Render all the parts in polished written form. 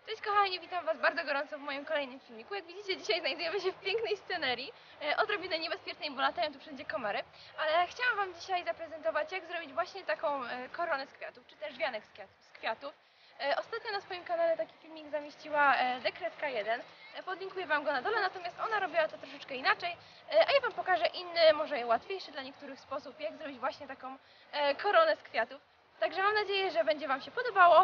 Cześć kochani, witam Was bardzo gorąco w moim kolejnym filmiku. Jak widzicie, dzisiaj znajdujemy się w pięknej scenerii, odrobinę niebezpiecznej, bo latają tu wszędzie komary, ale chciałam Wam dzisiaj zaprezentować, jak zrobić właśnie taką koronę z kwiatów, czy też wianek z kwiatów. Ostatnio na swoim kanale taki filmik zamieściła Dekretka 1, podlinkuję Wam go na dole, natomiast ona robiła to troszeczkę inaczej, a ja Wam pokażę inny, może łatwiejszy dla niektórych sposób, jak zrobić właśnie taką koronę z kwiatów. Także mam nadzieję, że będzie Wam się podobało.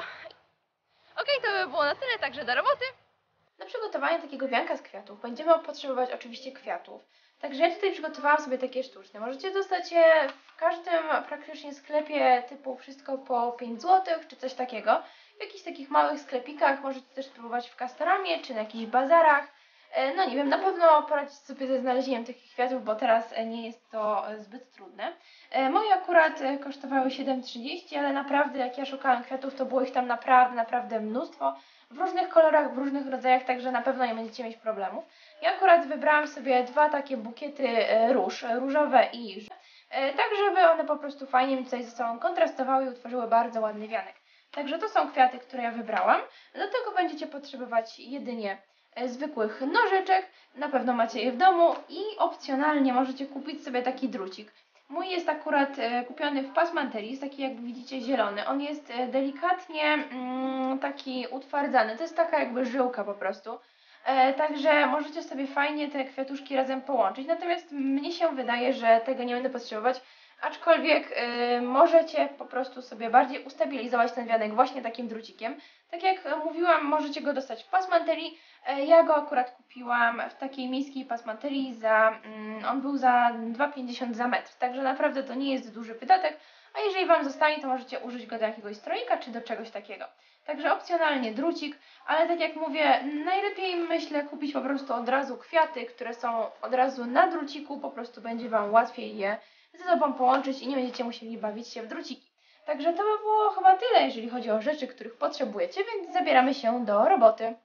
Okej, to by było na tyle, także do roboty. Na przygotowanie takiego wianka z kwiatów będziemy potrzebować oczywiście kwiatów. Także ja tutaj przygotowałam sobie takie sztuczne. Możecie dostać je w każdym praktycznie sklepie typu wszystko po 5 zł czy coś takiego. W jakichś takich małych sklepikach możecie też spróbować w Castoramie czy na jakichś bazarach. No nie wiem, na pewno poradzić sobie ze znalezieniem tych kwiatów, bo teraz nie jest to zbyt trudne. Moje akurat kosztowały 7,30, ale naprawdę jak ja szukałam kwiatów, to było ich tam naprawdę mnóstwo. W różnych kolorach, w różnych rodzajach, także na pewno nie będziecie mieć problemów. Ja akurat wybrałam sobie dwa takie bukiety róż, różowe i żółte, tak żeby one po prostu fajnie mi tutaj ze sobą kontrastowały i utworzyły bardzo ładny wianek. Także to są kwiaty, które ja wybrałam. Do tego będziecie potrzebować jedynie zwykłych nożyczek, na pewno macie je w domu i opcjonalnie możecie kupić sobie taki drucik. Mój jest akurat kupiony w Passementerie, jest taki jakby widzicie zielony. On jest delikatnie taki utwardzany, to jest taka jakby żyłka po prostu. Także możecie sobie fajnie te kwiatuszki razem połączyć, natomiast mnie się wydaje, że tego nie będę potrzebować, aczkolwiek możecie po prostu sobie bardziej ustabilizować ten wianek właśnie takim drucikiem. Tak jak mówiłam, możecie go dostać w Passementerie. Ja go akurat kupiłam w takiej miejskiej pasmaterii on był za 2,50 za metr, także naprawdę to nie jest duży wydatek, a jeżeli Wam zostanie, to możecie użyć go do jakiegoś stroika czy do czegoś takiego. Także opcjonalnie drucik, ale tak jak mówię, najlepiej myślę kupić po prostu od razu kwiaty, które są od razu na druciku, po prostu będzie Wam łatwiej je ze sobą połączyć i nie będziecie musieli bawić się w druciki. Także to by było chyba tyle, jeżeli chodzi o rzeczy, których potrzebujecie, więc zabieramy się do roboty.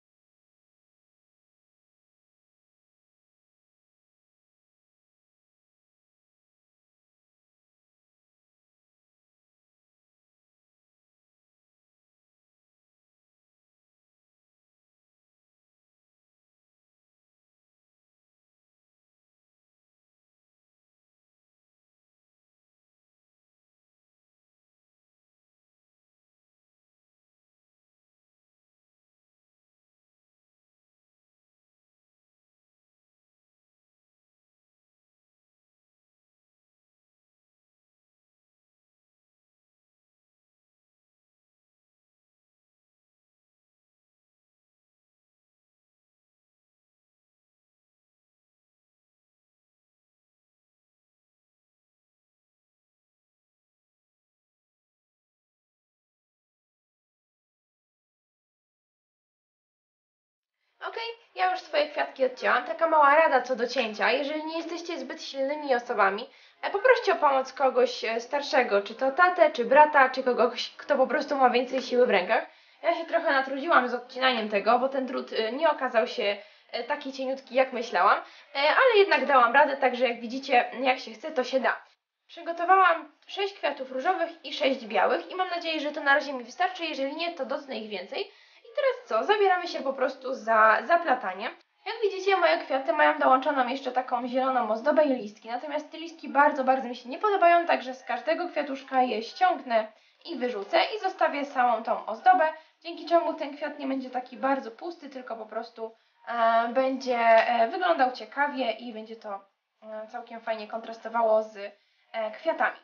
Okej, ja już swoje kwiatki odcięłam. Taka mała rada co do cięcia. Jeżeli nie jesteście zbyt silnymi osobami, poproście o pomoc kogoś starszego, czy to tatę, czy brata, czy kogoś, kto po prostu ma więcej siły w rękach. Ja się trochę natrudziłam z odcinaniem tego, bo ten drut nie okazał się taki cieniutki jak myślałam, ale jednak dałam radę, także jak widzicie, jak się chce, to się da. Przygotowałam 6 kwiatów różowych i 6 białych i mam nadzieję, że to na razie mi wystarczy. Jeżeli nie, to docnę ich więcej. I teraz co? Zabieramy się po prostu za zaplatanie. Jak widzicie, moje kwiaty mają dołączoną jeszcze taką zieloną ozdobę i listki. Natomiast te listki bardzo mi się nie podobają, także z każdego kwiatuszka je ściągnę i wyrzucę i zostawię samą tą ozdobę, dzięki czemu ten kwiat nie będzie taki bardzo pusty, tylko po prostu będzie wyglądał ciekawie i będzie to całkiem fajnie kontrastowało z kwiatami.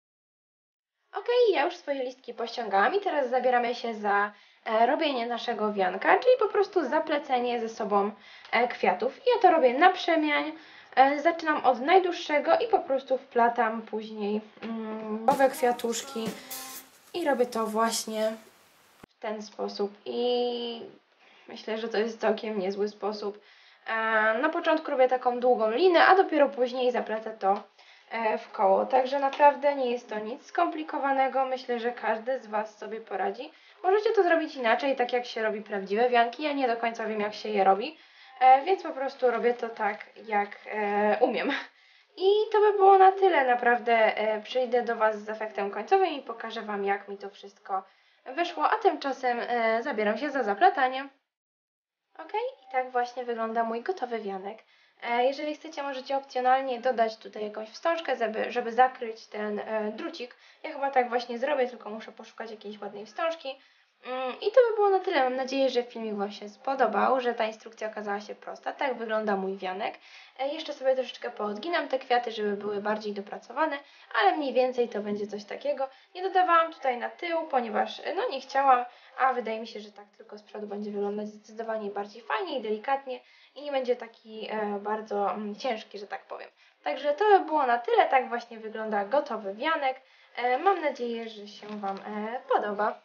Ok, ja już swoje listki pościągałam i teraz zabieramy się za robienie naszego wianka, czyli po prostu zaplecenie ze sobą kwiatów. Ja to robię na przemian. Zaczynam od najdłuższego i po prostu wplatam później nowe kwiatuszki i robię to właśnie w ten sposób i myślę, że to jest całkiem niezły sposób. Na początku robię taką długą linę, a dopiero później zaplecę to w koło. Także naprawdę nie jest to nic skomplikowanego. Myślę, że każdy z Was sobie poradzi. Możecie to zrobić inaczej, tak jak się robi prawdziwe wianki. Ja nie do końca wiem, jak się je robi, więc po prostu robię to tak, jak umiem. I to by było na tyle. Naprawdę przyjdę do Was z efektem końcowym i pokażę Wam, jak mi to wszystko wyszło, a tymczasem zabieram się za zaplatanie. Ok, i tak właśnie wygląda mój gotowy wianek. Jeżeli chcecie, możecie opcjonalnie dodać tutaj jakąś wstążkę, żeby zakryć ten drucik. Ja chyba tak właśnie zrobię, tylko muszę poszukać jakiejś ładnej wstążki. I to by było na tyle. Mam nadzieję, że filmik Wam się spodobał, że ta instrukcja okazała się prosta. Tak wygląda mój wianek. Jeszcze sobie troszeczkę poodginam te kwiaty, żeby były bardziej dopracowane, ale mniej więcej to będzie coś takiego. Nie dodawałam tutaj na tył, ponieważ no nie chciałam, a wydaje mi się, że tak tylko z przodu będzie wyglądać zdecydowanie bardziej fajnie i delikatnie i nie będzie taki bardzo ciężki, że tak powiem. Także to by było na tyle. Tak właśnie wygląda gotowy wianek. Mam nadzieję, że się Wam podoba.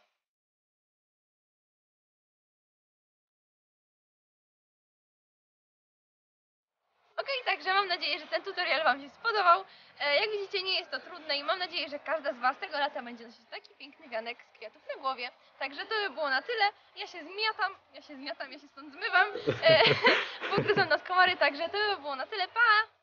Ok, także mam nadzieję, że ten tutorial Wam się spodobał. Jak widzicie, nie jest to trudne i mam nadzieję, że każda z Was tego lata będzie nosić taki piękny wianek z kwiatów na głowie. Także to by było na tyle. Ja się zmiatam, ja się stąd zmywam, bo gryzą nas komary, także to by było na tyle. Pa!